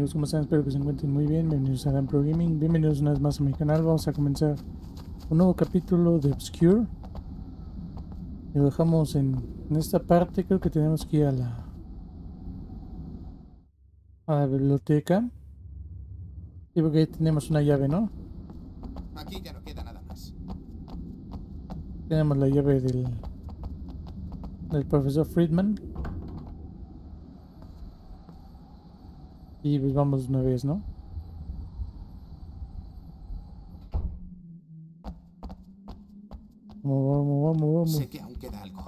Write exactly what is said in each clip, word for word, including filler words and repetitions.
amigos, ¿cómo están? Espero que se encuentren muy bien. Bienvenidos a Dan Pro Gaming. Bienvenidos una vez más a mi canal. Vamos a comenzar un nuevo capítulo de Obscure. Lo dejamos en, en esta parte. Creo que tenemos que ir a la, a la biblioteca. Sí, porque ahí tenemos una llave, ¿no? Aquí ya no queda nada más. Tenemos la llave del, del profesor Friedman. Y pues vamos una vez, ¿no? Vamos, vamos, vamos, vamos. Sé que aún queda algo.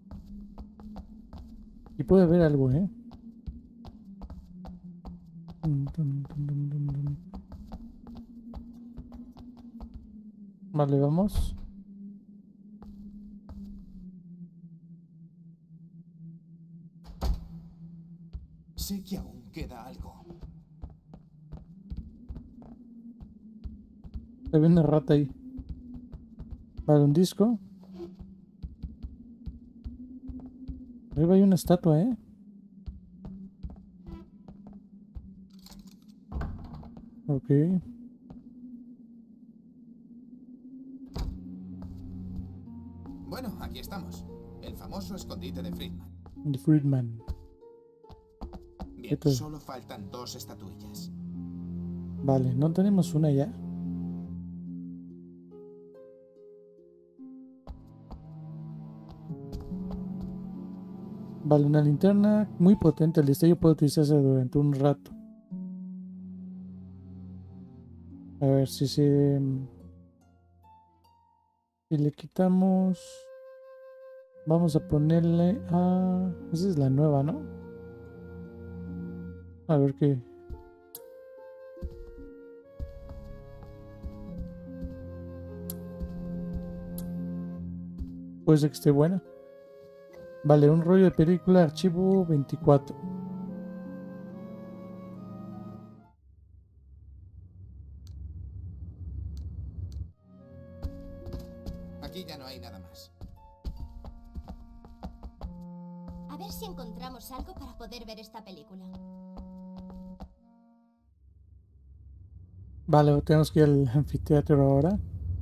Y puede haber algo, ¿eh? Vale, vamos. Sé que aún queda algo. Se ve una rata ahí. Vale, un disco. Arriba hay una estatua, ¿eh? Ok. Bueno, aquí estamos. El famoso escondite de Friedman. The Friedman. Bien, Esto- solo faltan dos estatuillas. Vale, ¿no tenemos una ya? Vale, una linterna muy potente. El destello puede utilizarse durante un rato. A ver si se... Si le quitamos... Vamos a ponerle a... Esa es la nueva, ¿no? A ver qué... Puede ser que esté buena. Vale, un rollo de película, archivo veinticuatro. Aquí ya no hay nada más. A ver si encontramos algo para poder ver esta película. Vale, tenemos que ir al anfiteatro ahora.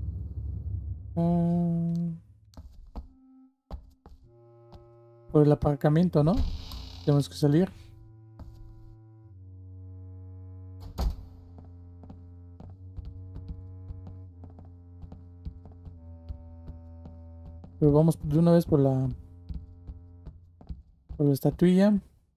Ah, por el aparcamiento, ¿no? Tenemos que salir. Pero vamos de una vez por la... Por la estatuilla.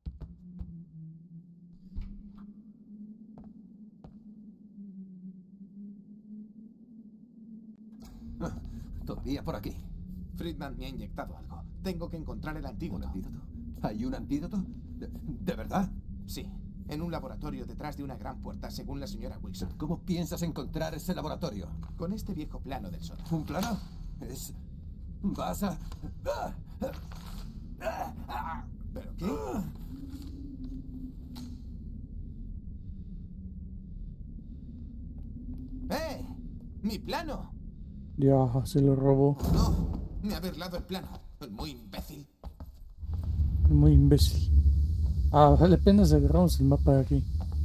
Ah, todavía por aquí. Friedman me ha inyectado algo. Tengo que encontrar el ¿Un antídoto. antídoto? ¿Hay un antídoto? ¿De, de verdad? Sí, en un laboratorio detrás de una gran puerta, según la señora Wilson. ¿Cómo piensas encontrar ese laboratorio? Con este viejo plano del sótano. ¿Un plano? Es... Vas a... ¿Pero qué? ¡Eh! ¡Mi plano! Ya, se lo robó. No, me ha burlado el plano. El muy imbécil. Muy imbécil. Ah, vale, apenas agarramos el mapa de aquí.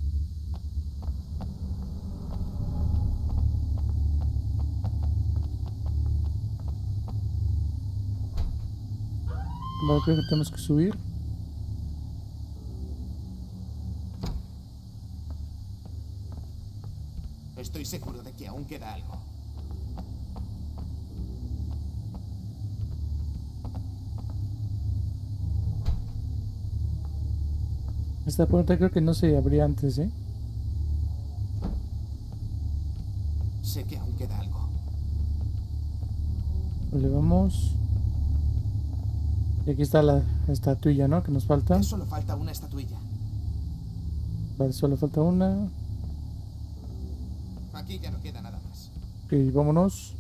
Vale, creo que tenemos que subir. Estoy seguro de que aún queda algo. Esta puerta creo que no se abría antes, ¿eh? Sé que aún queda algo. Vale, vamos. Y aquí está la estatuilla, ¿no? Que nos falta. Ya solo falta una estatuilla. Vale, solo falta una. Aquí ya no queda nada más. Ok, vámonos.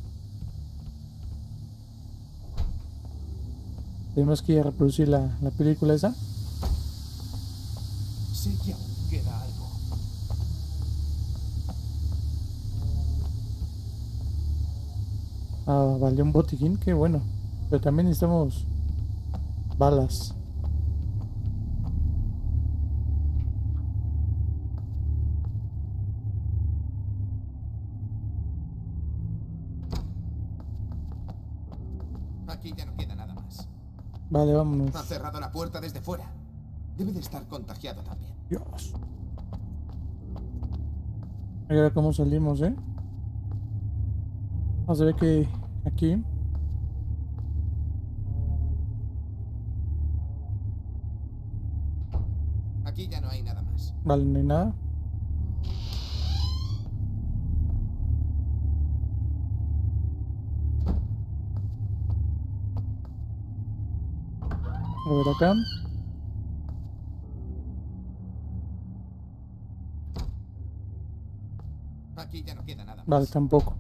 Tenemos que ir a reproducir la, la película esa. Sé que aún queda algo. Ah, vale, un botiquín, qué bueno. Pero también necesitamos balas. Aquí ya no queda nada más. Vale, vámonos. Ha cerrado la puerta desde fuera. Debe de estar contagiado también. Dios. A ver cómo salimos, ¿eh? Vamos a ver que aquí. Aquí ya no hay nada más. Vale, no hay nada. A ver acá. Aquí ya no queda nada más. Vale, tampoco.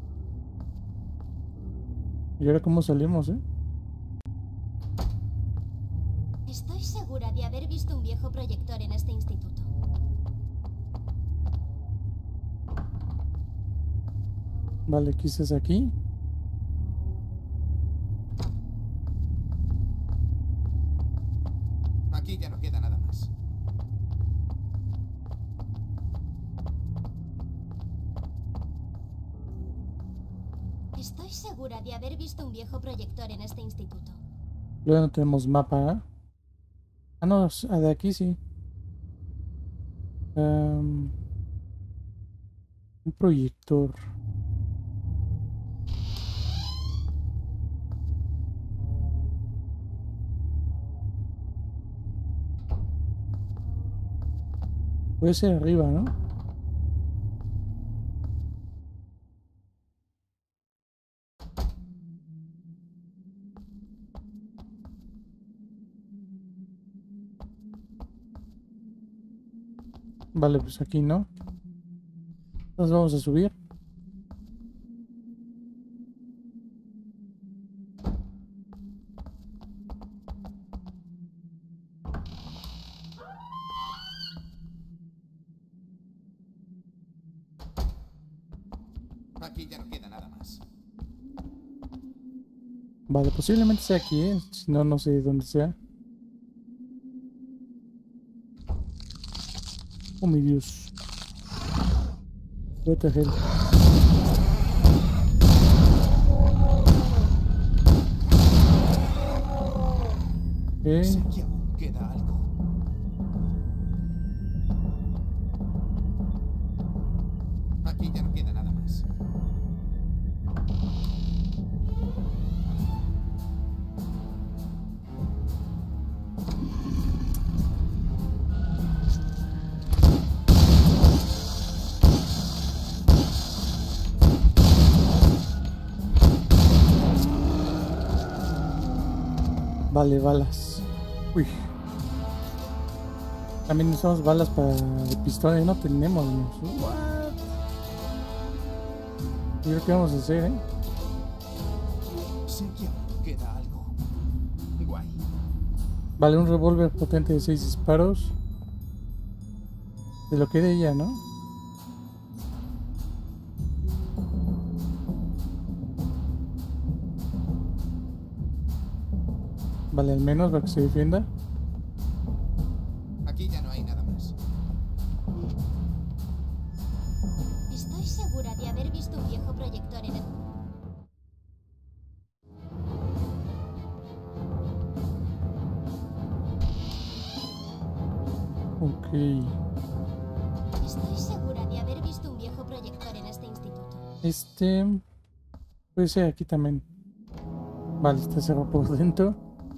¿Y ahora cómo salimos, eh? Estoy segura de haber visto un viejo proyector en este instituto. Vale, quizás aquí. Aquí ya no queda nada más. Estoy segura de haber visto un viejo proyector en este instituto. Luego no tenemos mapa, ¿eh? Ah, no, s- ah, de aquí sí. Em, un proyector. Puede ser arriba, ¿no? Vale, pues aquí no. Nos vamos a subir. Aquí ya no queda nada más. Vale, posiblemente sea aquí, ¿eh? Si no, no sé dónde sea. Oh, mi Dios. What the hell. Ok. Sé que aún queda algo. Aquí ya no queda nada más. Vale, balas. Uy. También necesitamos balas para de pistola y no tenemos. ¿No? What? Yo creo que vamos a hacer, ¿eh? Sé que aún queda algo. Guay. Vale, un revólver potente de seis disparos. De lo que de ella, ¿no? Vale, al menos para que se defienda. Aquí ya no hay nada más. Estoy segura de haber visto un viejo proyector en el... Ok. Estoy segura de haber visto un viejo proyector en este instituto. Este... Puede ser aquí también. Vale, está cerrado por dentro.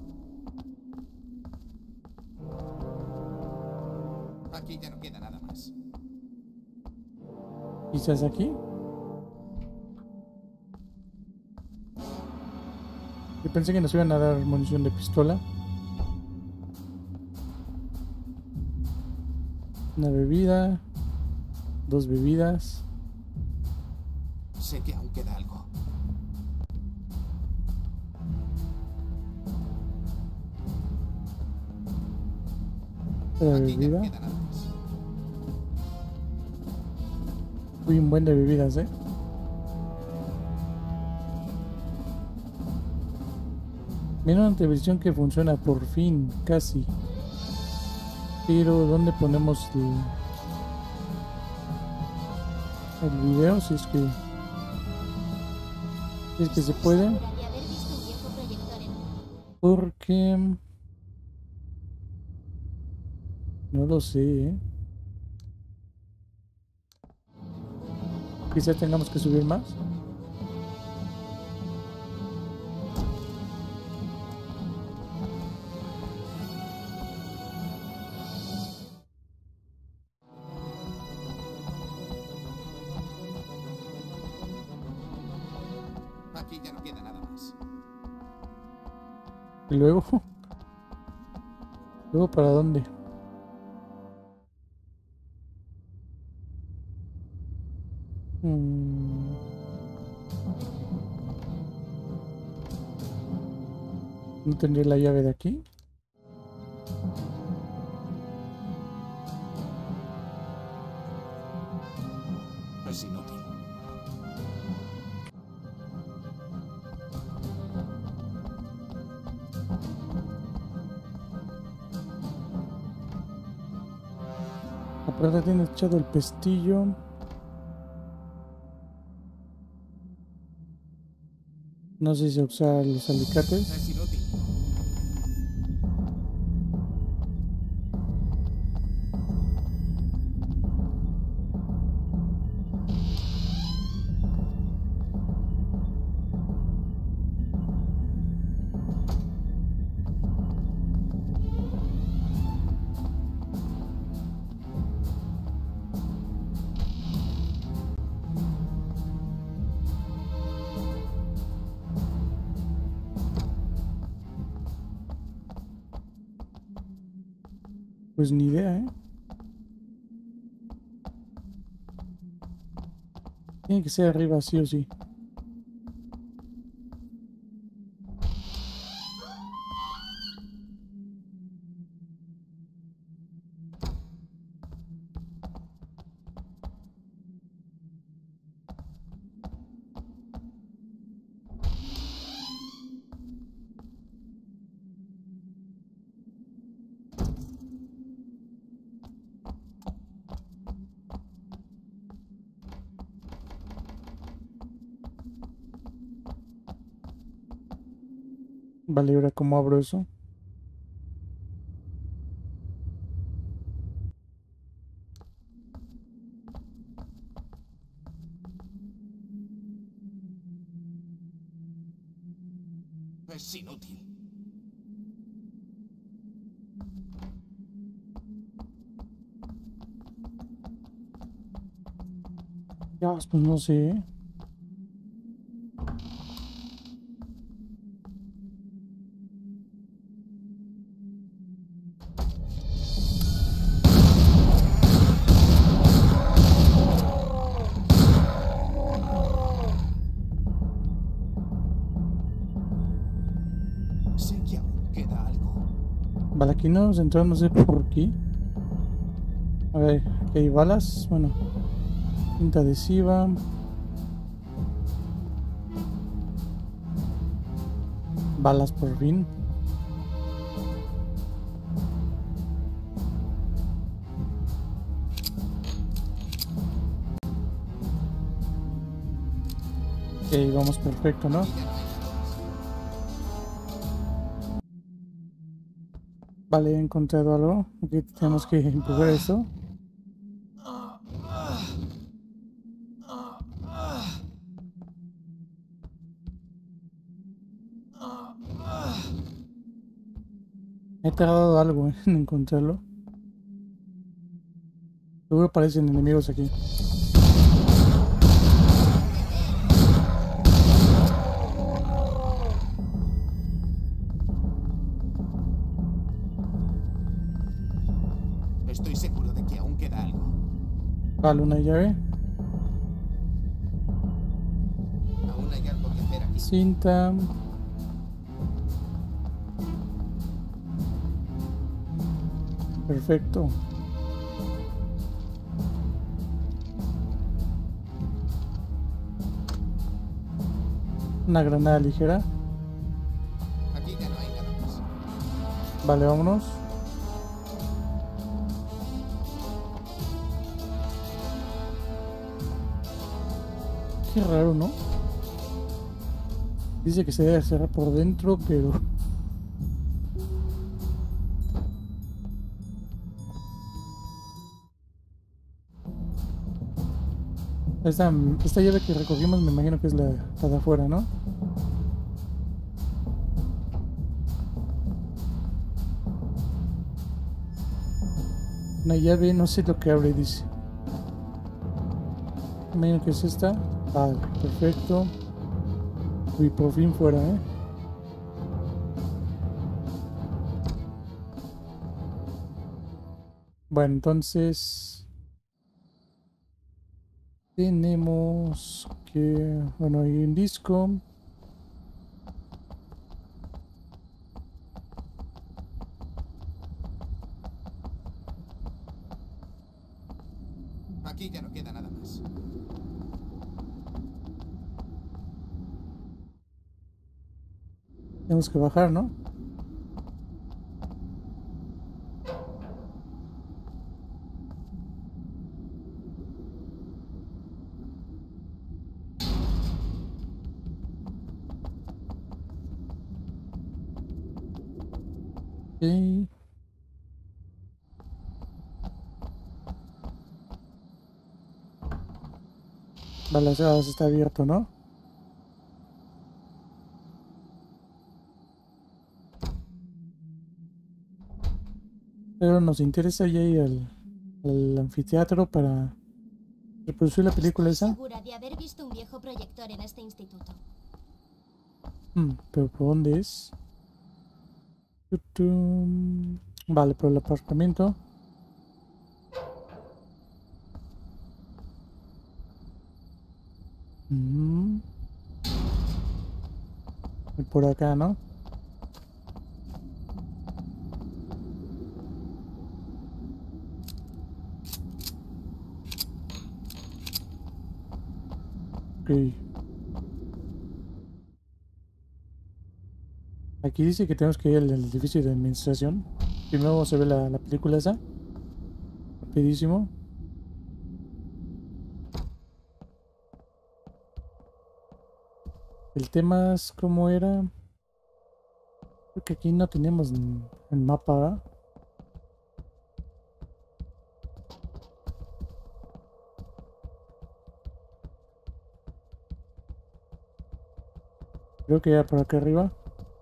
Aquí ya no queda nada más. Quizás aquí. Yo pensé que nos iban a dar munición de pistola. Una bebida. Dos bebidas. Sé que aún queda algo. Otra Aquí ya no bebida. queda nada más. Uy, un buen de bebidas, eh. Mira una televisión que funciona por fin, casi. Pero, ¿dónde ponemos el, el video? Si es que, si es que se puede. Estoy segura de haber visto un viejo proyector Porque... no lo sé, ¿eh? Quizá tengamos que subir más. Aquí ya no queda nada más. Y luego... ¿Luego para dónde? Mm. ¿No tendré la llave de aquí? Es inútil. La puerta tiene echado el pestillo. No sé si usar los alicates. Es inútil. Pues ni idea, ¿eh? Tiene que ser arriba, sí o sí. Vale, ahora cómo abro eso. Es inútil. Ya, pues no sé, ¿eh? Sé que aún queda algo. Vale, aquí no nos entramos, no sé por qué. A ver, aquí hay balas. Bueno, cinta adhesiva. Balas por fin. Ok, vamos perfecto, ¿no? Aquí ya no hay nada más. Vale, he encontrado algo. Aquí tenemos que empujar esto. He tardado algo eh, en encontrarlo. Seguro aparecen enemigos aquí. Estoy seguro de que aún queda algo. Vale, una llave. Aún hay algo que hacer aquí. Cinta. Perfecto. Una granada ligera. Aquí ya no hay nada más. Vale, vámonos. Qué raro, ¿no? Dice que se debe cerrar por dentro, pero Esta, esta llave que recogimos me imagino que es la, la de afuera, ¿no? Una llave, no sé lo que abre, dice. Me imagino que es esta. Vale, perfecto. Uy, por fin fuera, ¿eh? Bueno, entonces... tenemos que... bueno, hay un disco. Aquí ya no queda nada más. Tenemos que bajar, ¿no? Ok. Vale, o sea, está abierto, ¿no? Pero nos interesa ya ir al, al anfiteatro para reproducir la película Estoy esa. segura de haber visto un viejo proyector en este instituto. Hmm, pero ¿por dónde es? Tutum. Vale, por el aparcamiento. Mm. Y por acá, ¿no? Ok. Aquí dice que tenemos que ir al edificio de administración. Primero se ve la, la película esa. Rapidísimo. El tema es cómo era. Creo que aquí no tenemos n- el mapa, ¿verdad? Creo que ya por acá arriba.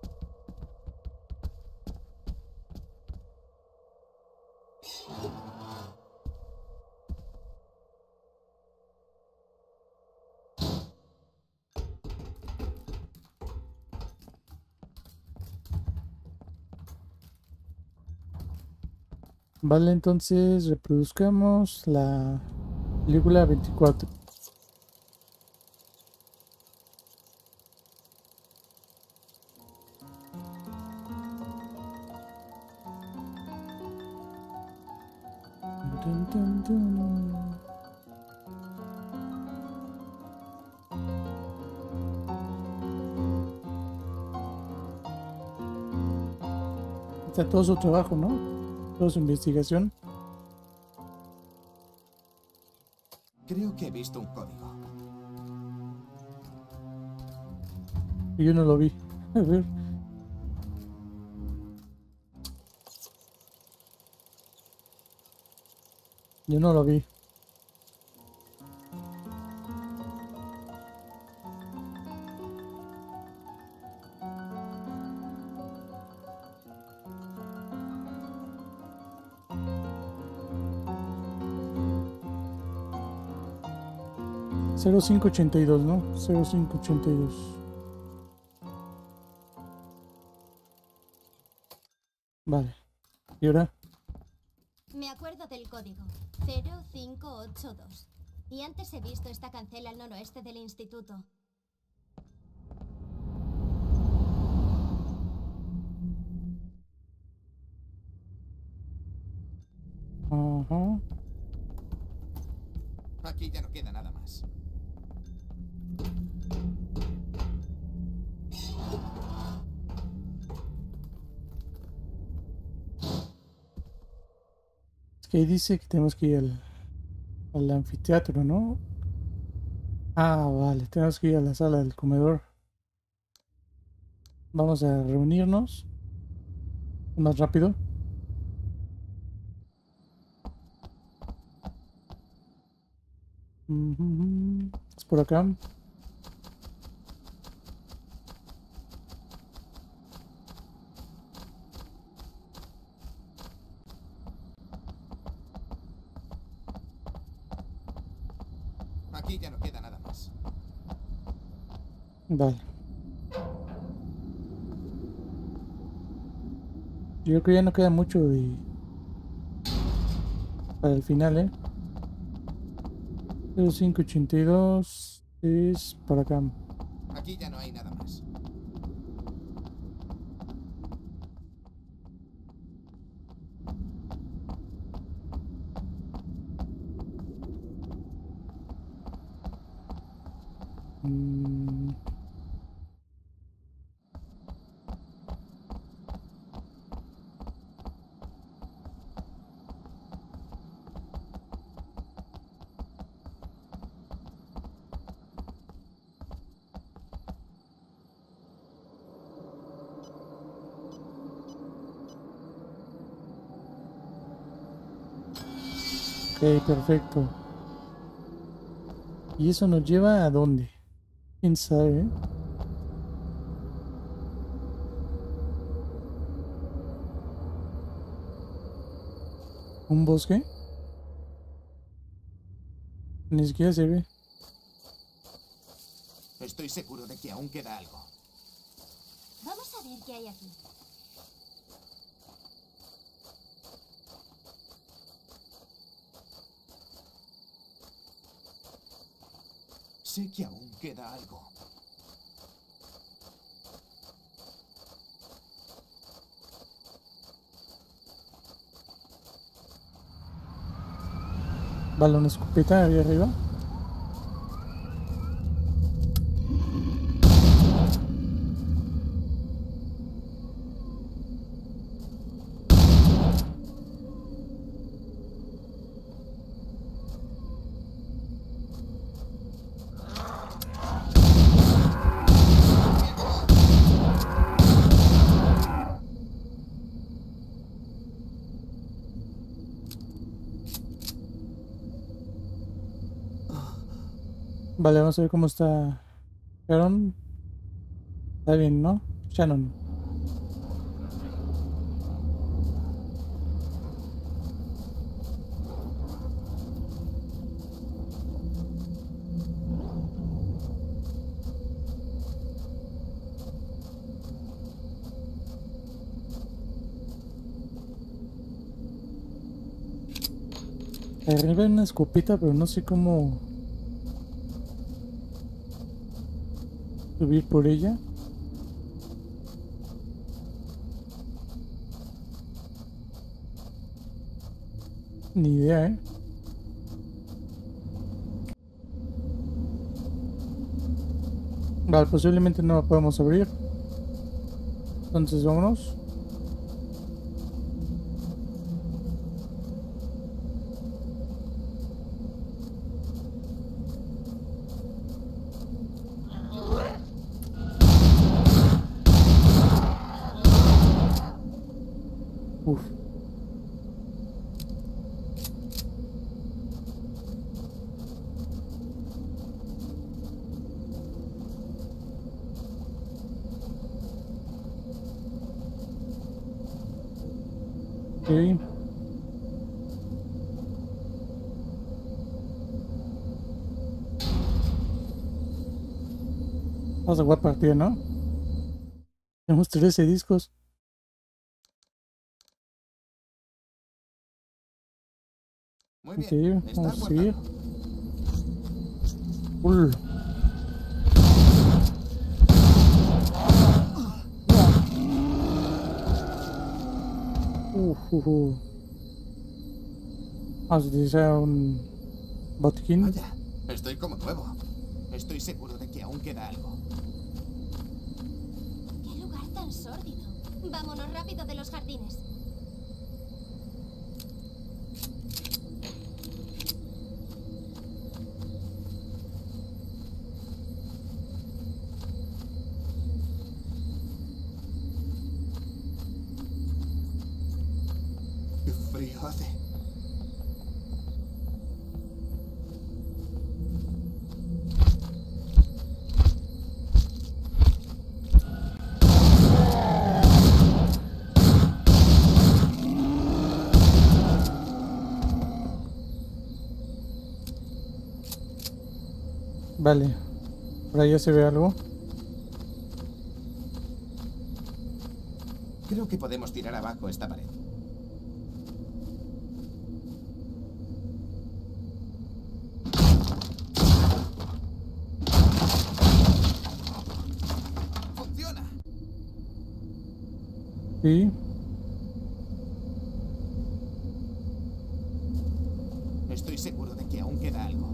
Vale, entonces reproduzcamos la película veinticuatro. Dun, dun, dun. Está todo su trabajo, ¿no? Toda su investigación. Creo que he visto un código. Y yo no lo vi. A ver. Yo no lo vi. cero cinco ochenta y dos, ¿no? cero cinco ochenta y dos. Vale. ¿Y ahora? Me acuerdo del código. cero cinco ocho dos. Y antes he visto esta cancela al noroeste del instituto. Ajá. Aquí ya no queda nada más. Es que ahí dice que tenemos que ir al, al anfiteatro, ¿no? Ah, vale. Tenemos que ir a la sala del comedor. Vamos a reunirnos. Más rápido. Ujú. Es por acá. Aquí ya no queda nada más. Vale. Yo creo que ya no queda mucho de... para el final, ¿eh? cero cinco ochenta y dos es por acá. Aquí ya no hay nada más. Mm. Ok, perfecto. ¿Y eso nos lleva a dónde? ¿Quién sabe? ¿Un bosque? Ni siquiera se ve. Estoy seguro de que aún queda algo. Vamos a ver qué hay aquí. Sé que aún queda algo. Vale, una escopeta ahí arriba. Vale, vamos a ver cómo está Sharon. Está bien, ¿no? Shannon. Arriba hay una escopeta, pero no sé cómo subir por ella. Ni idea, ¿eh? Vale, posiblemente no la podemos abrir. Entonces vámonos. Uf. Ok. Vamos a jugar partida, ¿no? Tenemos trece discos. Muy Ok, bien. Está vamos a seguir. guardado. Uy. Uf, uf, uf. Vamos a utilizar un botiquín. Vaya, estoy como nuevo. Estoy seguro de que aún queda algo. ¡Qué lugar tan sórdido! Vámonos rápido de los jardines. Qué frío hace. Vale. Por ahí ya se ve algo. Creo que podemos tirar abajo esta pared. ¡Funciona! Sí. Estoy seguro de que aún queda algo.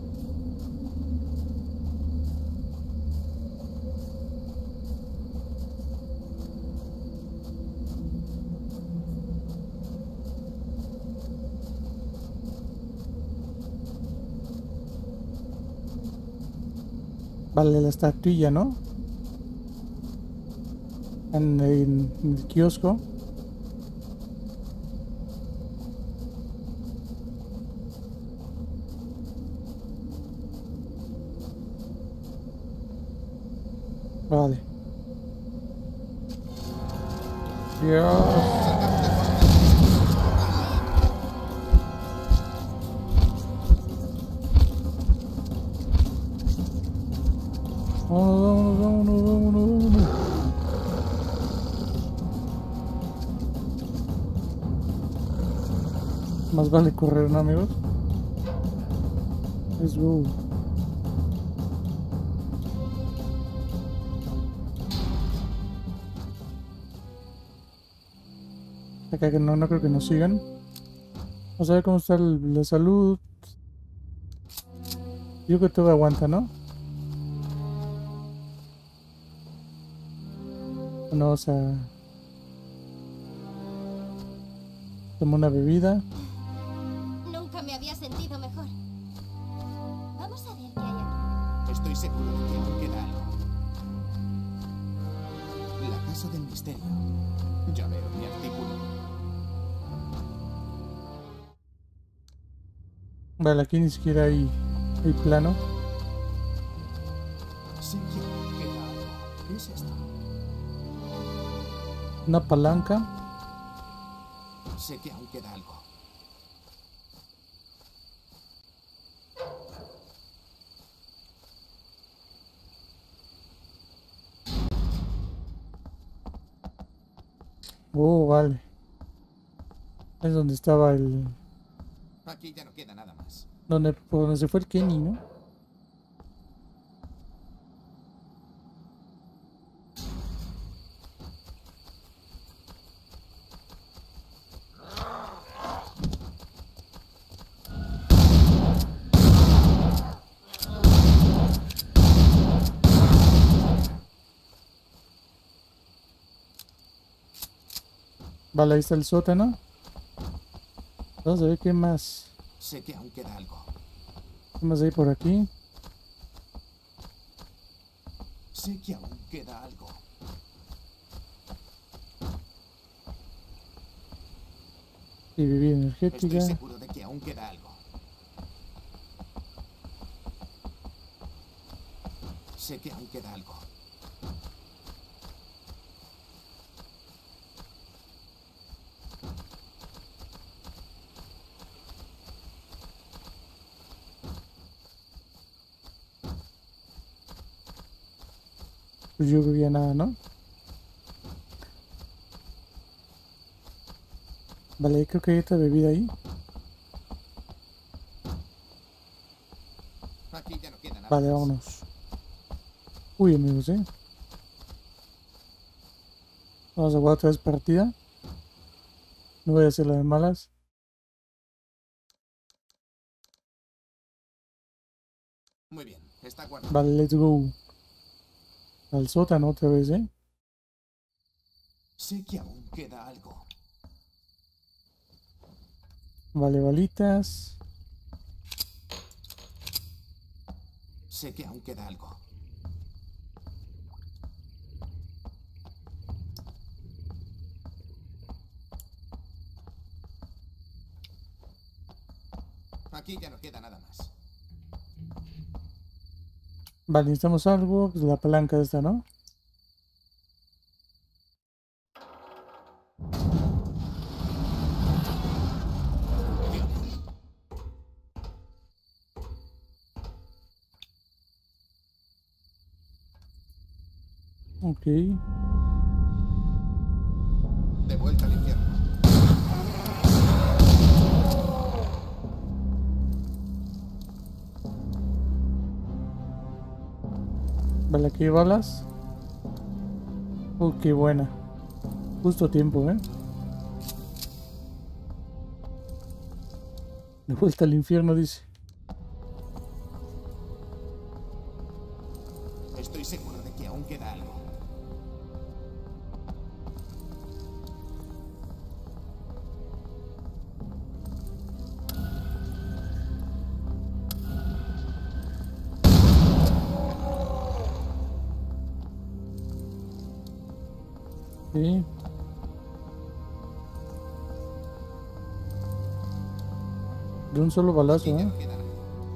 Vale, la estatuilla, ¿no? En, en el kiosco. Vale. Dios. Vámonos, vámonos, vámonos, vámonos. Más vale correr, ¿no, amigos? Let's go. Acá que no, no creo que nos sigan. Vamos a ver cómo está el- la salud. Yo creo que todo aguanta, ¿no? Bueno, vamos a tomar una bebida. Nunca me había sentido mejor. Vamos a ver qué hay aquí. Estoy seguro de que aún queda algo. La casa del misterio. Ya veo mi artículo. Vale, aquí ni siquiera hay, hay plano. Sé que aún queda algo. ¿Qué es esto? Una palanca. Sé que aún queda algo. Oh, vale. Es donde estaba el... Aquí ya no queda nada más. Donde, por donde se fue el Kenny, ¿no? Vale, ahí está el sótano. Vamos a ver qué más. Sé que aún queda algo. ¿Qué más hay por aquí? Sé que aún queda algo. Y bebida Estoy energética. seguro de que aún queda algo. Sé que aún queda algo. Pues yo creo que ya nada, ¿no? Vale, creo que hay otra bebida ahí. Aquí ya no queda nada Vale, más. vámonos. Uy, amigos, ¿eh? Vamos a jugar otra vez partida. No voy a hacer la de malas. Muy bien, está guardado. Vale, let's go. Al sótano otra vez, ¿eh? Sé que aún queda algo. Vale, balitas. Sé que aún queda algo. Aquí ya no queda nada más. Vale, necesitamos algo. Pues la palanca esta, ¿no? Ok. De vuelta al infierno. Vale, aquí hay balas. Oh, qué buena. Justo a tiempo, ¿eh? De vuelta al infierno, dice. Estoy seguro de que aún queda algo. Sí. De un solo balazo, Aquí ya ¿eh? no queda algo.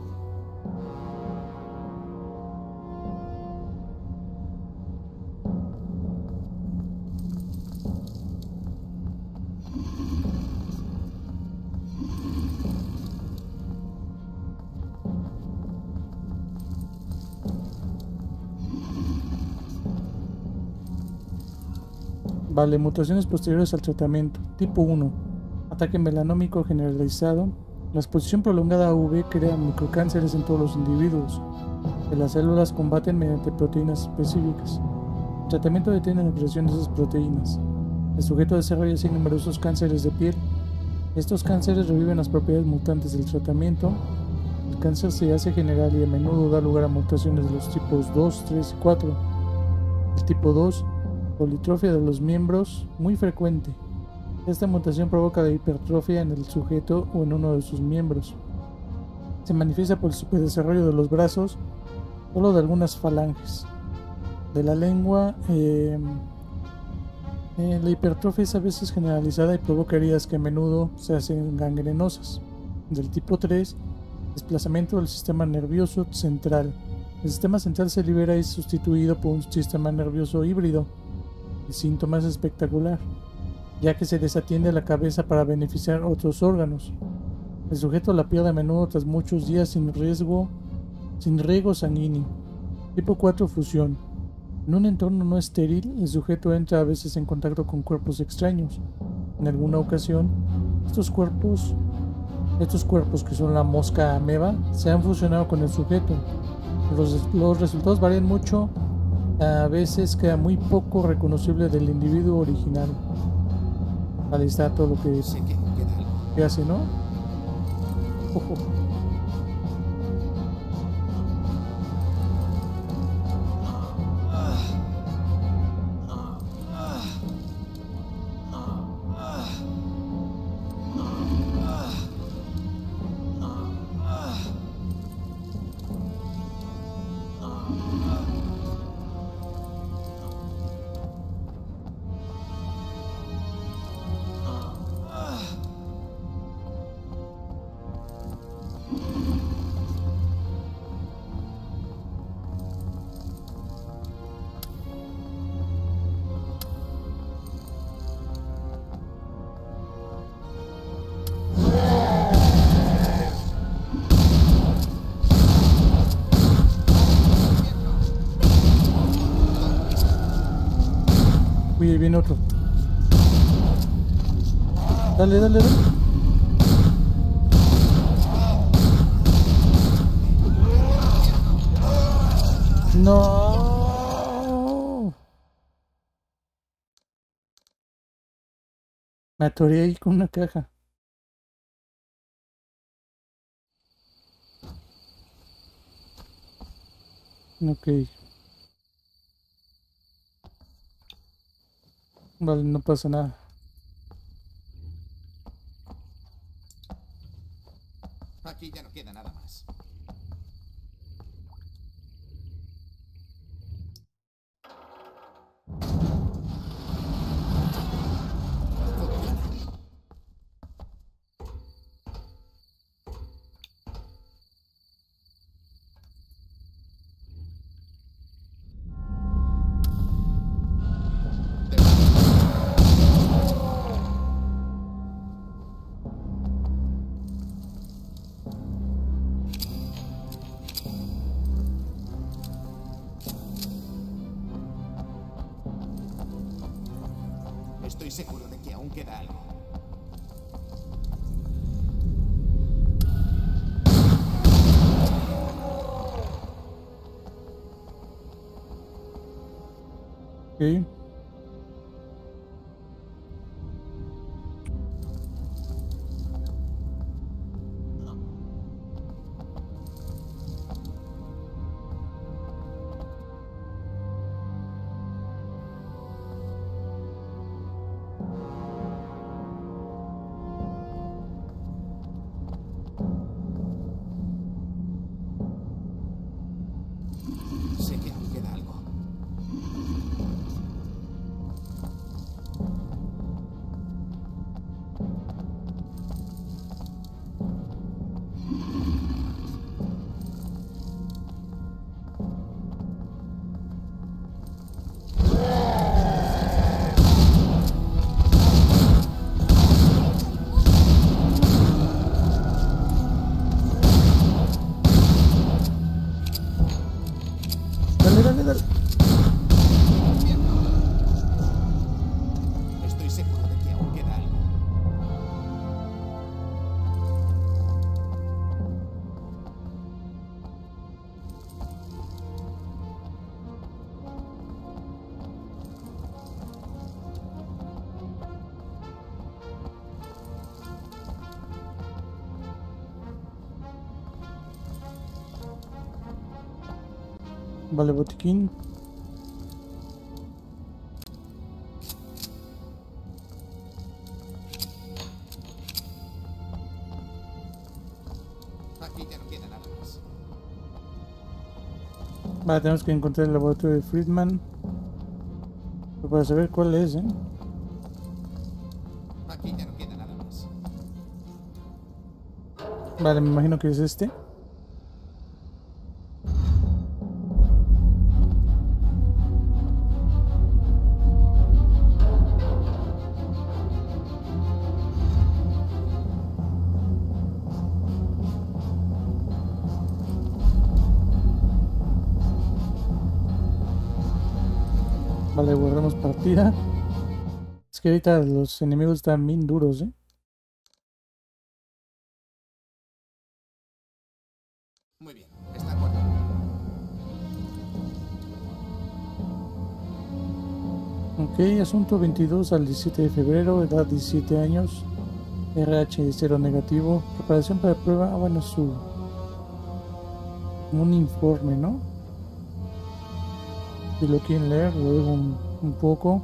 Vale, mutaciones posteriores al tratamiento. Tipo uno. Ataque melanómico generalizado. La exposición prolongada a U V crea microcánceres en todos los individuos, que las células combaten mediante proteínas específicas. El tratamiento detiene la creación de esas proteínas. El sujeto desarrolla así numerosos cánceres de piel. Estos cánceres reviven las propiedades mutantes del tratamiento. El cáncer se hace general y a menudo da lugar a mutaciones de los tipos dos, tres y cuatro. El tipo dos, politrofia de los miembros, muy frecuente. Esta mutación provoca la hipertrofia en el sujeto o en uno de sus miembros. Se manifiesta por el superdesarrollo de los brazos, solo de algunas falanges. De la lengua, eh, eh, la hipertrofia es a veces generalizada y provoca heridas que a menudo se hacen gangrenosas. Del tipo tres, desplazamiento del sistema nervioso central. El sistema central se libera y es sustituido por un sistema nervioso híbrido. El síntoma es espectacular, ya que se desatiende la cabeza para beneficiar otros órganos. El sujeto la pierde a menudo tras muchos días sin riesgo, sin riego sanguíneo. Tipo cuatro, fusión. En un entorno no estéril, el sujeto entra a veces en contacto con cuerpos extraños. En alguna ocasión, estos cuerpos, estos cuerpos que son la mosca ameba, se han fusionado con el sujeto. Los, los resultados varían mucho, a veces queda muy poco reconocible del individuo original. Ahí está todo lo que, Sé que aún queda algo. que hace, ¿no? Ojo. Uy, ahí viene otro. Dale, dale, dale. No. Me atoré ahí con una caja. Ok. Vale, no pasa nada. Aquí ya no queda nada más. Estoy seguro de que aún queda algo. Ok. Sé que aún queda algo. Dale, dale, dale. Estoy seguro de que aún queda algo. Vale, botiquín. Aquí ya no queda nada más. Vale, tenemos que encontrar el laboratorio de Friedman. Pero para saber cuál es, ¿eh? Aquí ya no queda nada más. Vale, me imagino que es este. Vale, guardamos partida. Es que ahorita los enemigos están bien duros, ¿eh? Muy bien, está de acuerdo. Ok, asunto veintidós al diecisiete de febrero, edad diecisiete años, R H cero negativo, preparación para prueba, ah, bueno, su... un informe, ¿no? Si lo quieren leer, lo dejo un, un poco.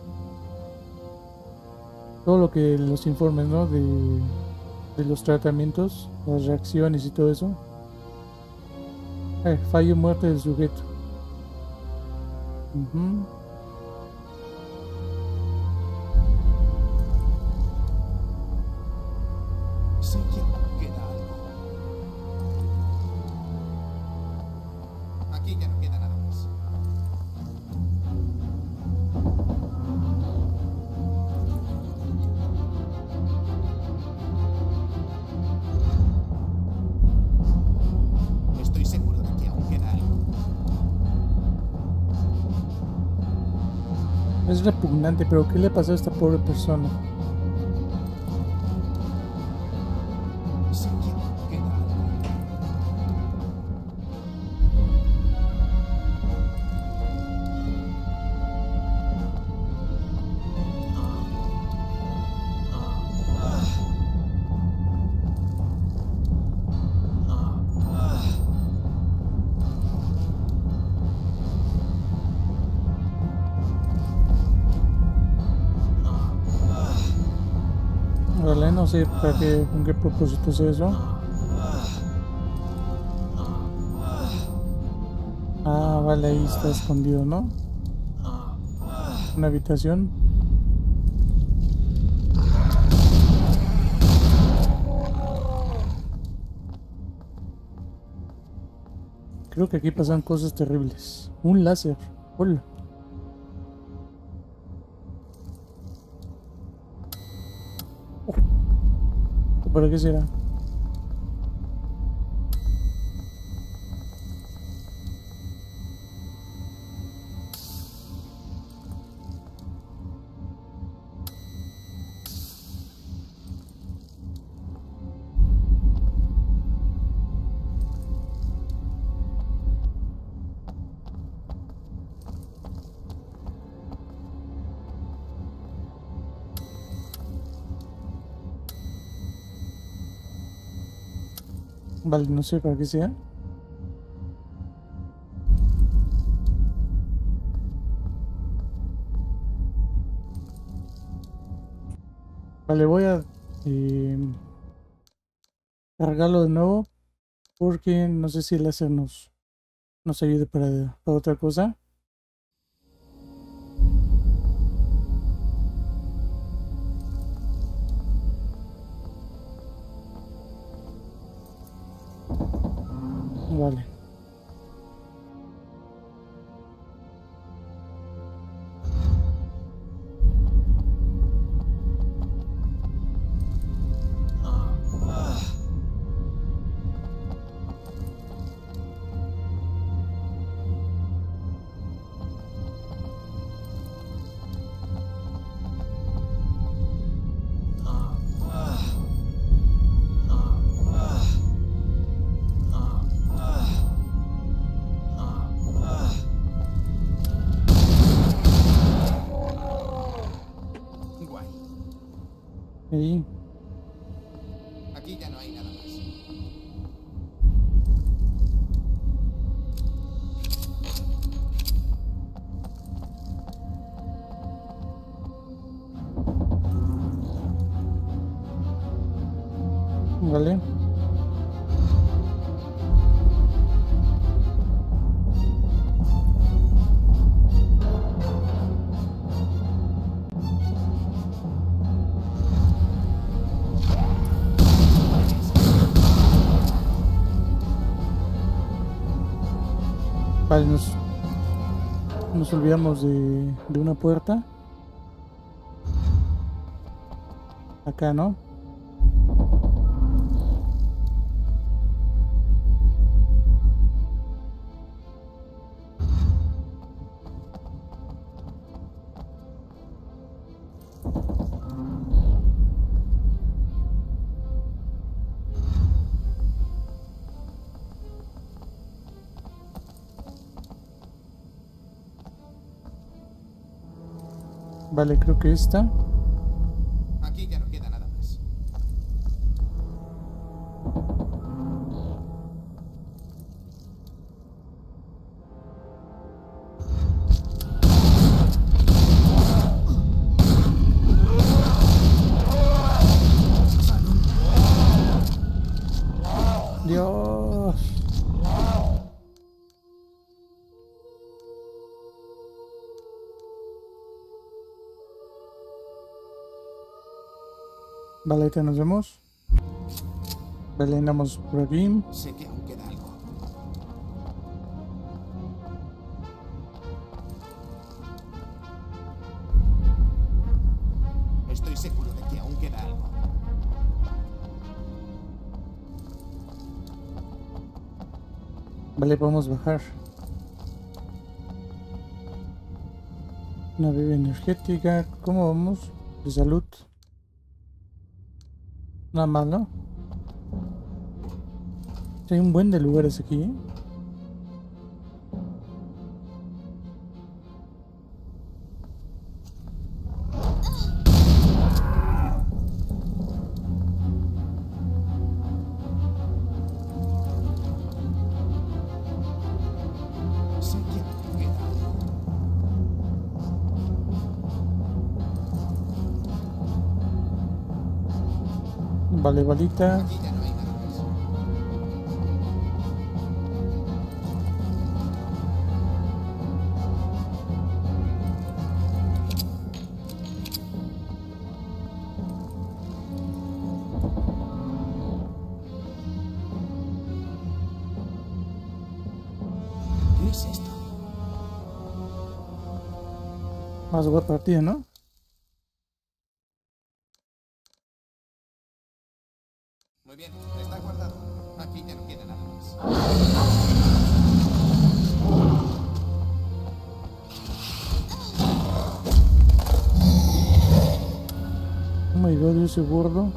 Todo lo que los informes, ¿no? De, de los tratamientos, las reacciones y todo eso. Eh, fallo, muerte del sujeto. Ujú. Sé que aún queda algo. Aquí ya no queda nada más. Estoy seguro de que aún queda algo. Es repugnante, pero ¿qué le pasó a esta pobre persona? Sé que aún queda algo. Vale, no sé para qué, con qué propósito es eso. Ah, vale, ahí está escondido, ¿no? Una habitación. Creo que aquí pasan cosas terribles. Un láser. Hola. ¿Para qué será? Vale, no sé para qué sea. Vale, voy a eh, cargarlo de nuevo porque no sé si el láser nos, nos ayude para, para otra cosa. Vale. Guay. Ahí. Aquí ya no hay nada más. Vale. Vale, nos, nos olvidamos de, de una puerta. Acá, ¿no? Vale, creo que esta. Aquí ya no queda nada más. Dios. Vale, ahorita nos vemos. Vale, andamos por aquí. Sé que aún queda algo. Estoy seguro de que aún queda algo. Vale, podemos bajar. Una bebida energética. ¿Cómo vamos? De salud. Nada más, ¿no? Hay un buen de lugares aquí, ¿eh? Sé que aún queda algo. Vale, balita. Aquí ya no hay nada más. ¿Qué es esto? Más buena partida, ¿no? Muy bien, está guardado. Aquí ya no queda nada más. Oh my god, ese gordo.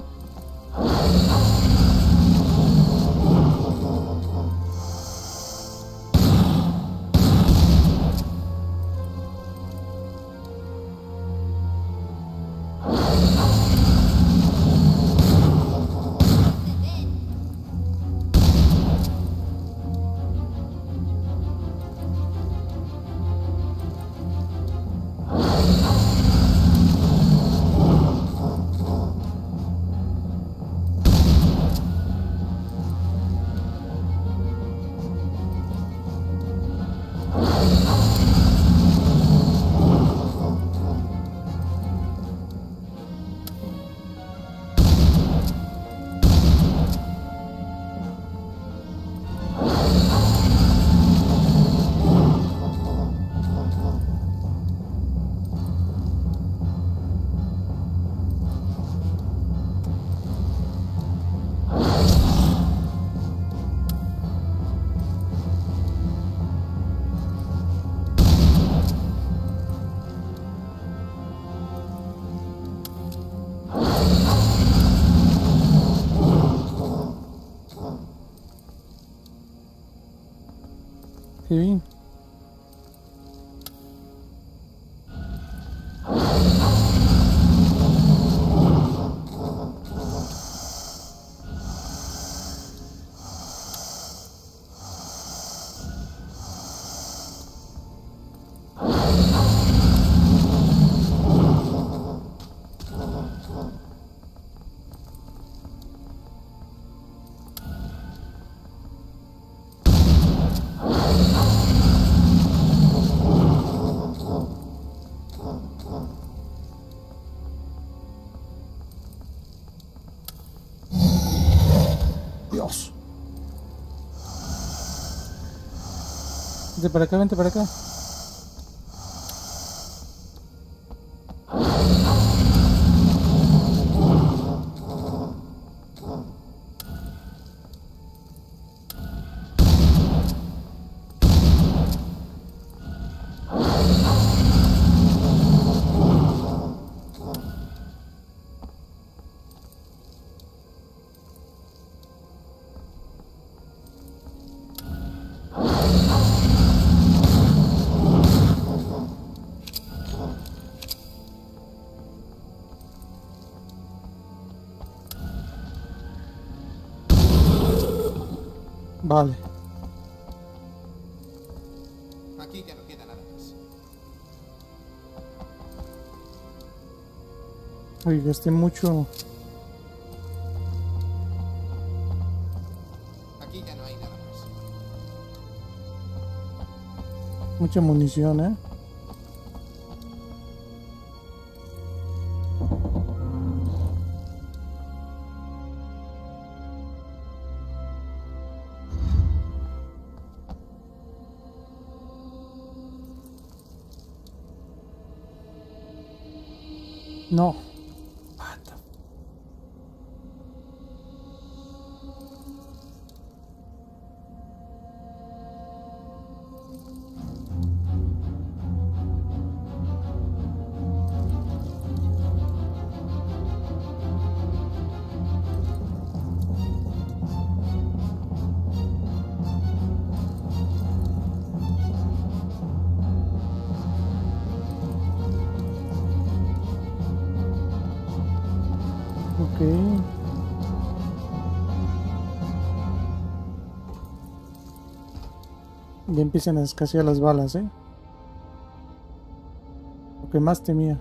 Ok. Dios. Vente para acá, vente para acá. Vale. Aquí ya no queda nada más. Oye, gasté mucho. Aquí ya no hay nada más. Mucha munición, ¿eh? No. What the... Ok. Ya empiezan a escasear las balas, ¿eh? Lo que más temía.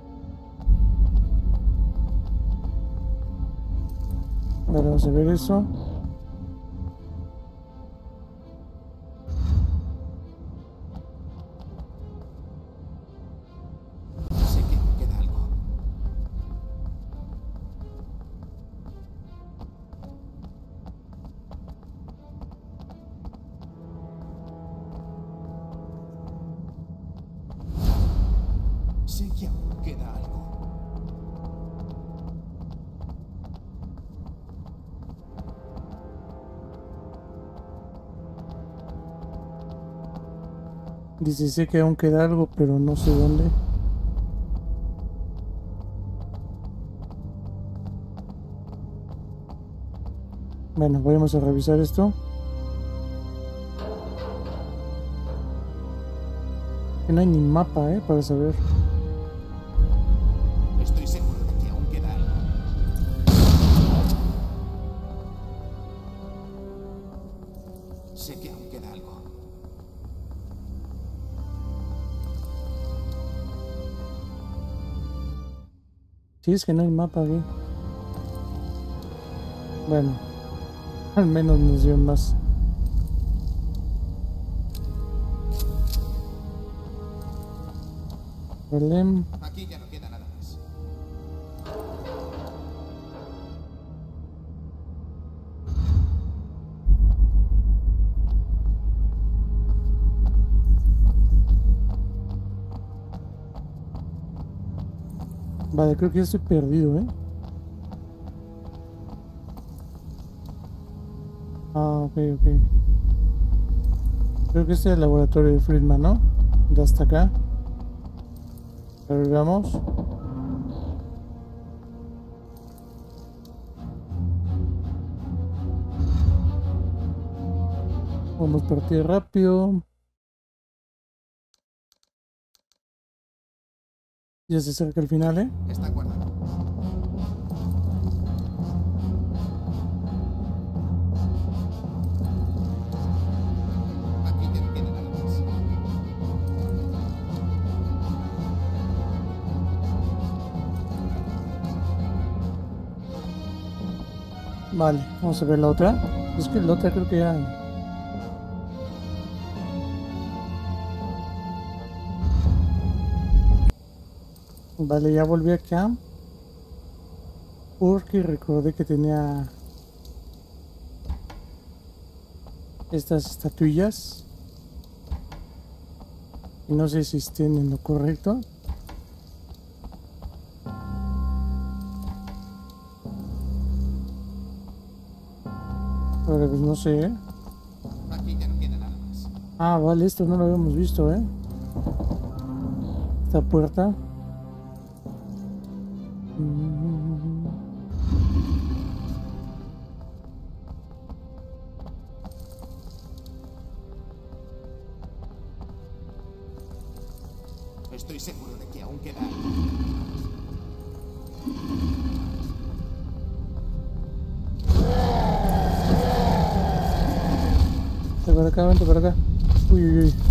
Ahora vamos a ver eso. Sé que aún queda algo. Sé que aún queda algo. Dice, sé que aún queda algo, pero no sé dónde. Bueno, vamos a revisar esto. Que no hay ni mapa, ¿eh? Para saber. Estoy seguro de que aún queda algo. Sé que aún queda algo. Sí, es que no hay mapa aquí. Bueno, al menos nos dio más. Vale. Aquí ya no queda nada más. Vale, creo que ya estoy perdido, ¿eh? Ah, ok, ok. Creo que este es el laboratorio de Friedman, ¿no? De hasta acá. A ver, veamos. Vamos a partir rápido. Ya se acerca el final, ¿eh? Está guardado. Aquí ya no queda nada más. Vale, vamos a ver la otra. Es que la otra creo que ya... Vale, ya volví acá. Porque recordé que tenía... estas estatuillas. Y no sé si estén en lo correcto. Pero pues no sé, ¿eh? Aquí ya no queda nada más. Ah, vale, esto no lo habíamos visto, ¿eh? Esta puerta. Mm. Estoy seguro de que aún queda algo. Vente para acá, vente para acá. Uy, uy, uy.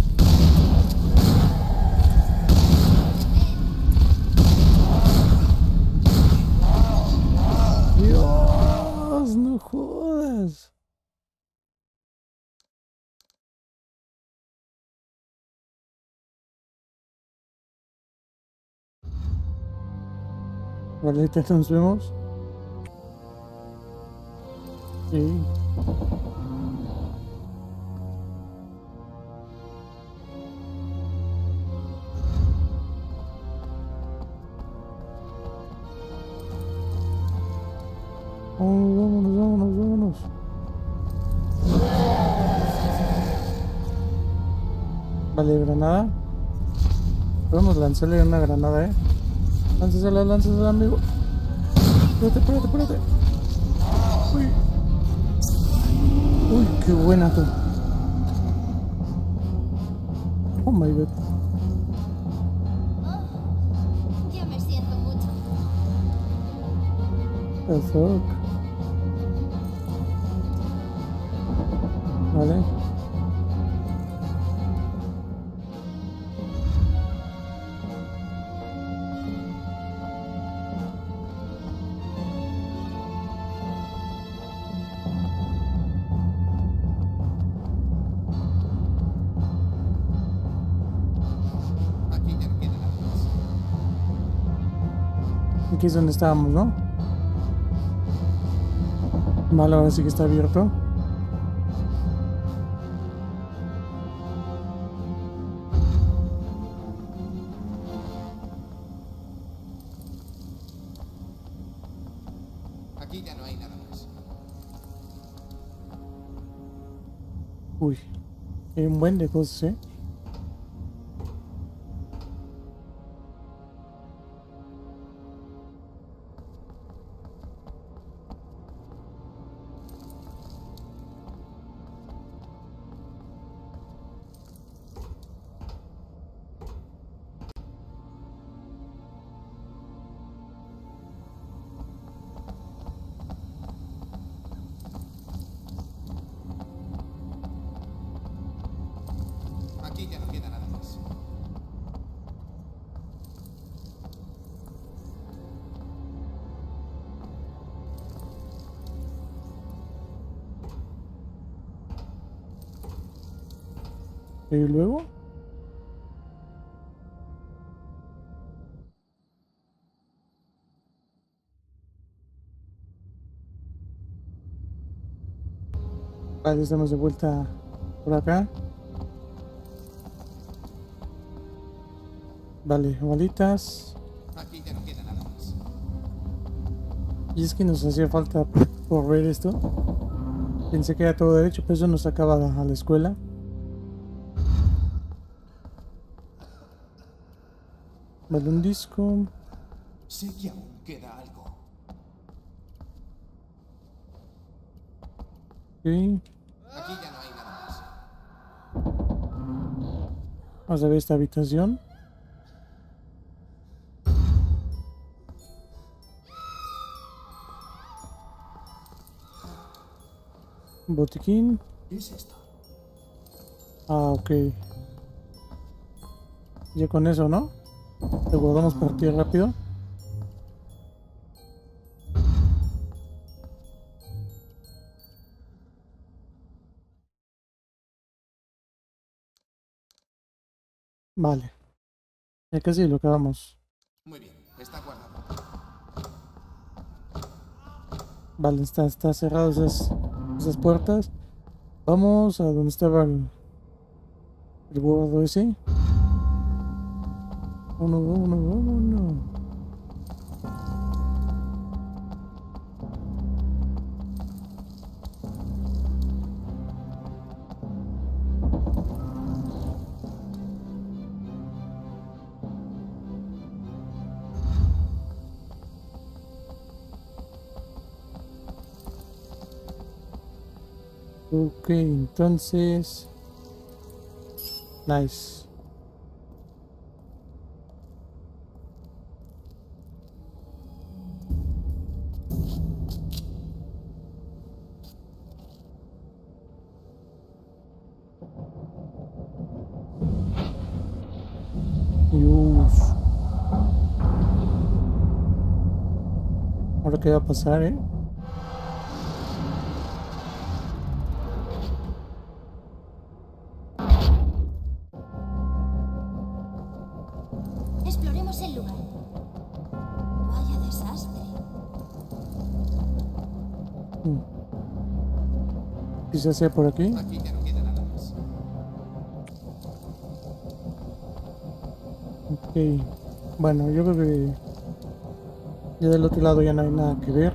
Dios, no jodas. Vale, ahorita nos vemos. Sí. Vámonos, vámonos, vámonos, vámonos. Vale, granada. Podemos lanzarle una granada, eh. Lánzasela, lánzasela, amigo. Espérate, espérate, espérate. Uy. Uy, qué buena tú. Oh my god. Oh, ya me siento mucho. The fuck. Vale. Aquí ya no queda nada más. Aquí es donde estábamos, ¿no? Vale, ahora sí que está abierto. Aquí ya no hay nada más. Uy. Hay un buen de cosas, ¿eh? Aquí ya no queda nada más. Y luego... Vale, estamos de vuelta por acá. Vale, bolitas. Aquí ya no queda nada más. Y es que nos hacía falta por ver esto. Pensé que era todo derecho, pero eso nos sacaba a la escuela. Vale, un disco. Sé que aún queda algo. Ok. Aquí ya no hay nada más. Vamos a ver esta habitación. Botiquín. ¿Qué es esto? Ah, ok. Ya con eso, ¿no? Te guardamos partida rápido. Vale. Ya casi lo acabamos. Muy bien, está guardado. Vale, está, está cerrado esas, esas puertas. Vamos a donde estaba el, el gordo ese. Uno, uno, uno. Ok, entonces... Nice. Dios. Ahora qué va a pasar, eh. Exploremos el lugar. Vaya desastre. Hmm. Quizás sea por aquí. Aquí ya no queda nada más. Ok. Bueno, yo creo que ya del otro lado ya no hay nada que ver.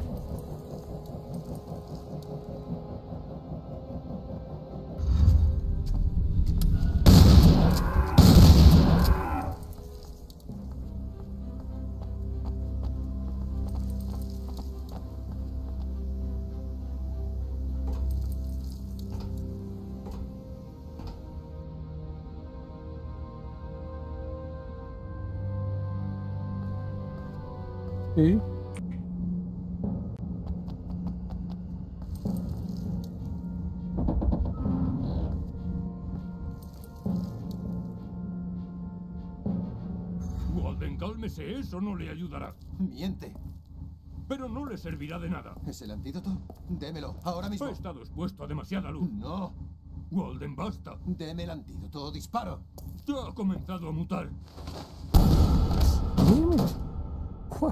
Sí. Walden, cálmese, eso no le ayudará. Miente. Pero no le servirá de nada. ¿Es el antídoto? Démelo, ahora mismo. Ha estado expuesto a demasiada luz. No. Walden, basta. Deme el antídoto, disparo. Ya ha comenzado a mutar. What?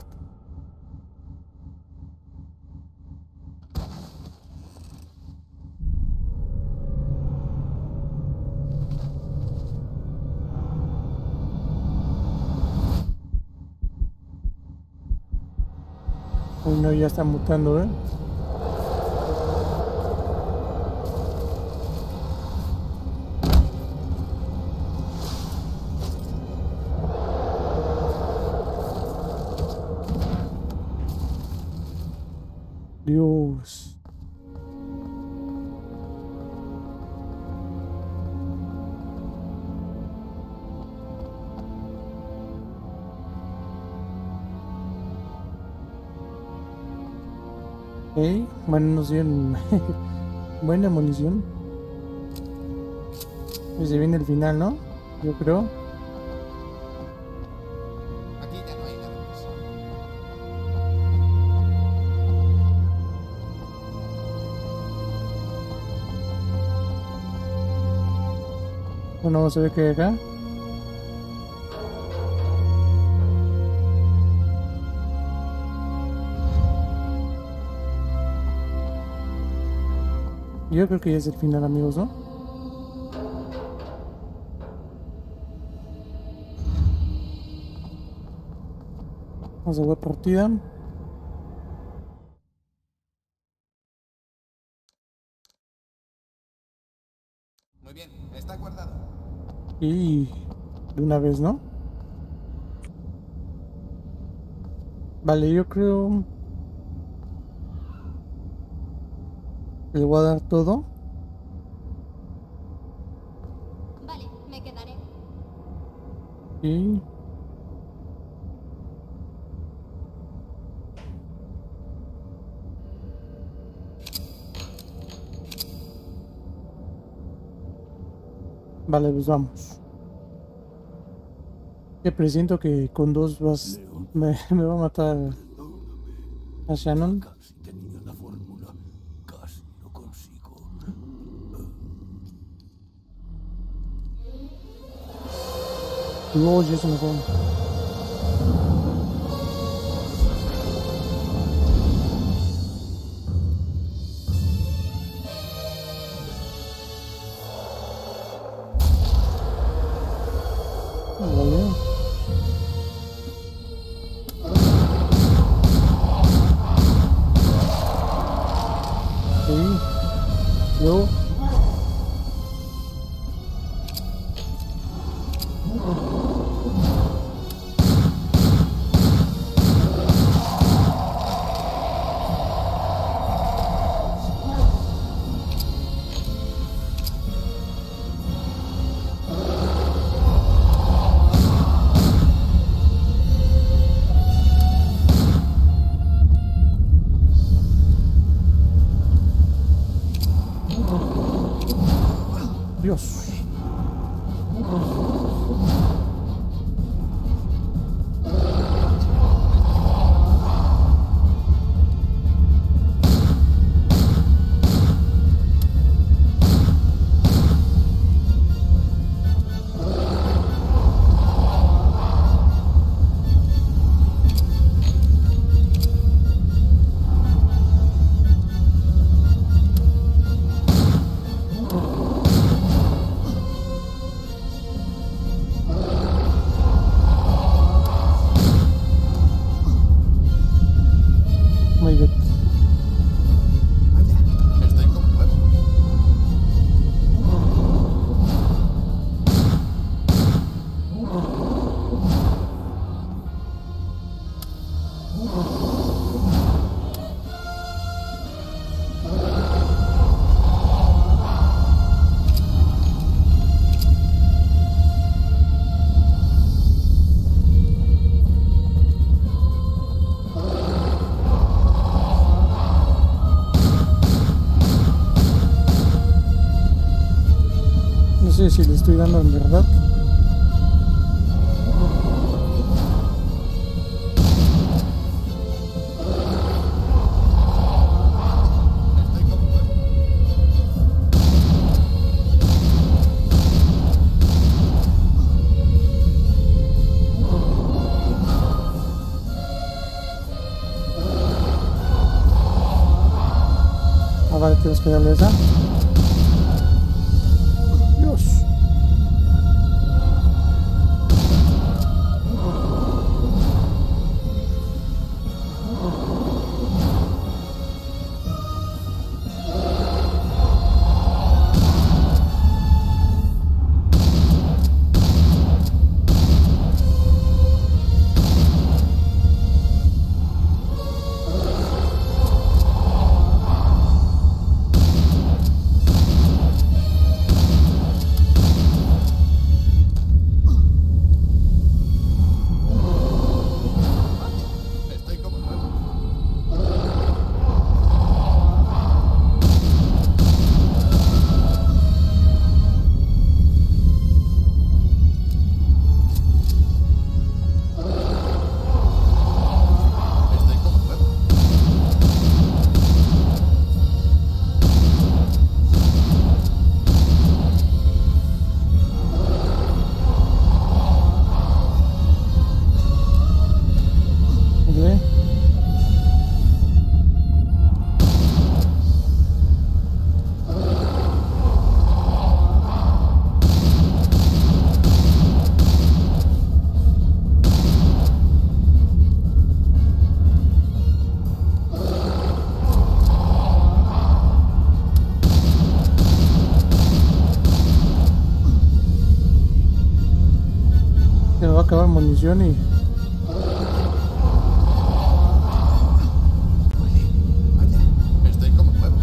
Uy, no, ya está mutando, ¿eh? Dios. Ok, bueno, nos dieron buena munición. Y se viene el final, ¿no? Yo creo. Aquí ya no hay nada más. Bueno, vamos a ver qué hay acá. Yo creo que ya es el final, amigos, ¿no? Vamos a ver partida. Muy bien, está guardado. Y de una vez, ¿no? Vale, yo creo que le voy a dar todo. Vale, me quedaré. Y Vale, pues vamos. Que presiento que con dos vas... Me, me va a matar a Shannon. Casi tenía la fórmula. Casi lo consigo. Y luego ya se me fue. Vale. Sí. Luego. Dios. Muy bien. Vaya, estoy como nuevo. No sé si le estoy dando en verdad. Estoy como nuevo. Ah, vale, tienes que darle esa. Dios. Estoy como nuevo. Estoy como nuevo. Muy bien. Se me va a acabar munición y... Vaya, estoy como nuevo.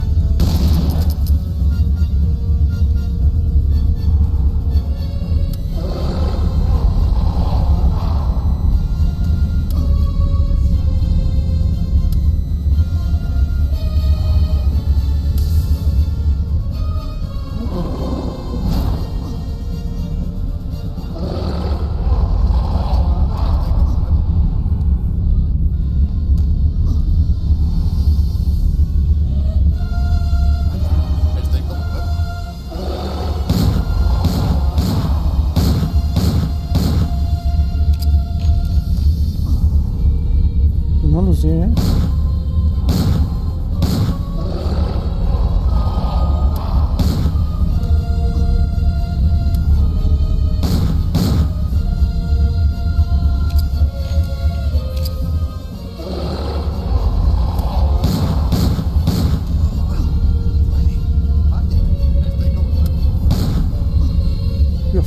sí, ¿eh? Dios.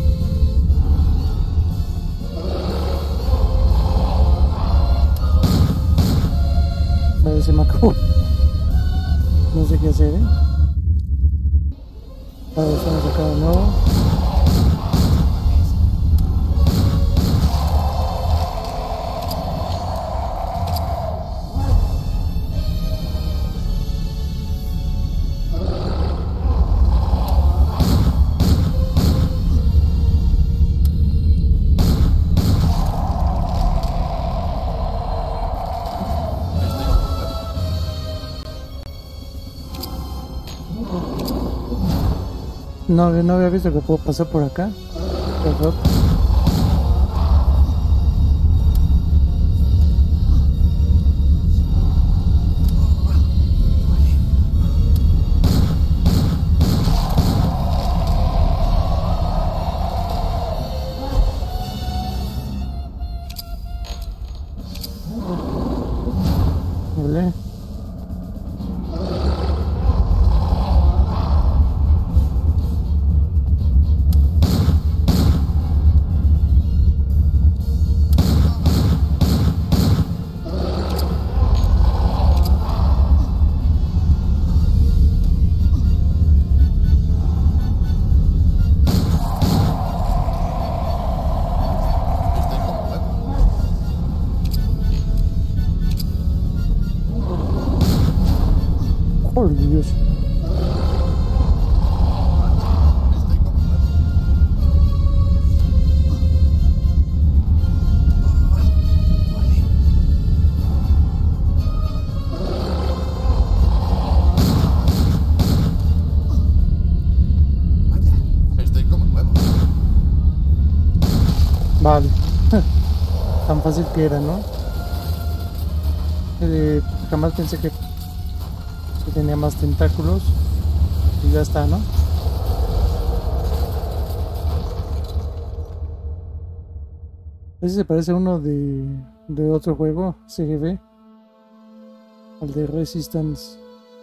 Vale, se me acabó. No sé qué hacer, ¿eh? Vale, estamos acá de nuevo. No, no había visto que puedo pasar por acá. Perdón. Vale. Por Dios. Estoy como nuevo. Vale. Tan fácil que era, ¿no? Eh, jamás pensé que, que tenía más tentáculos. Y ya está, ¿no? Ese se parece a uno de, de otro juego, C G B. Al de Resistance.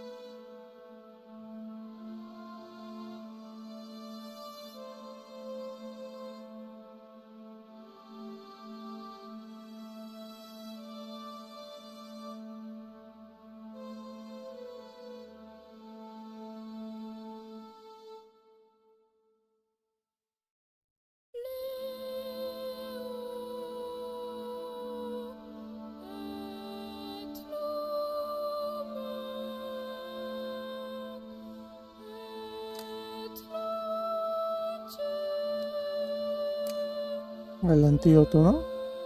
El antídoto, ¿no?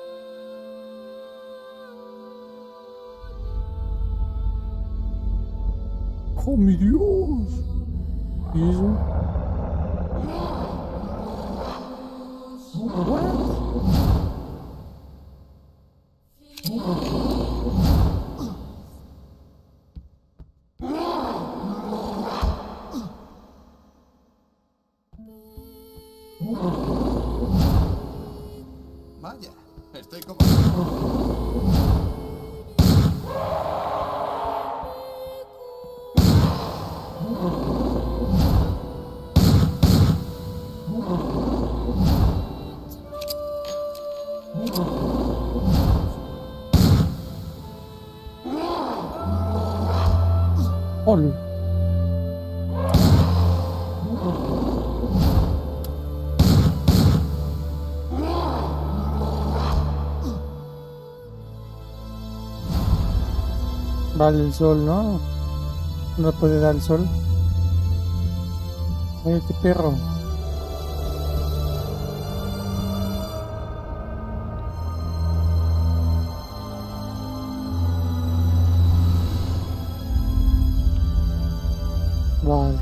¡Oh, mi Dios! ¿Y eso? ¿What? Vaya, estoy como nuevo. ¡Ol! Vale, el sol, ¿no? No puede dar el sol. Oye, qué perro. Vale.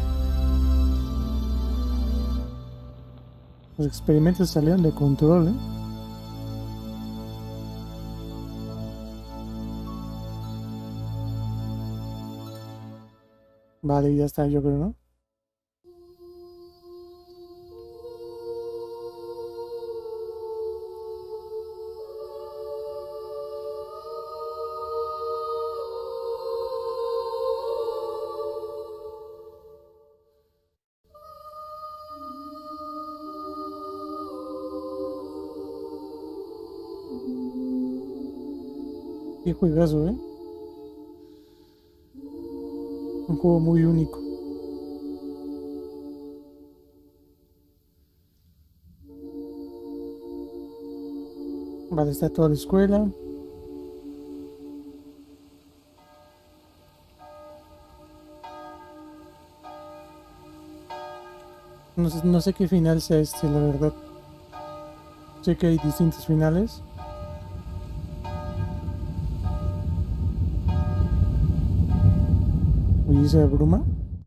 Los experimentos salieron de control, ¿eh? Vale, ya está, yo creo, ¿no? Qué juegazo, ¿eh? Un juego muy único. Vale, está toda la escuela. No sé, no sé qué final sea este, la verdad. Sé que hay distintos finales. Uy, esa bruma.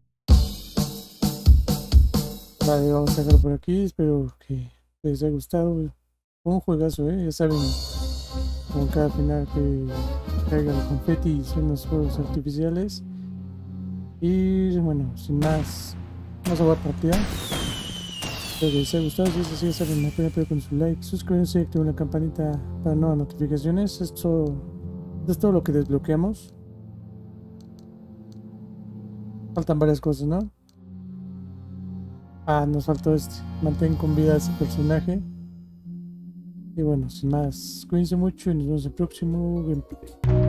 Vale, vamos a dejarlo por aquí. Espero que les haya gustado. Fue un juegazo, ¿eh? Ya saben, con cada final que caiga el confeti y son los fuegos artificiales. Y bueno, sin más, vamos a jugar partida. Espero que les haya gustado. Si es así, ya saben, apoyen con su like, suscríbanse y activen la campanita para nuevas notificaciones. Esto, esto es todo lo que desbloqueamos. Faltan varias cosas, ¿no? Ah, nos faltó este. Mantén con vida a ese personaje. Y bueno, sin más, cuídense mucho y nos vemos en el próximo gameplay.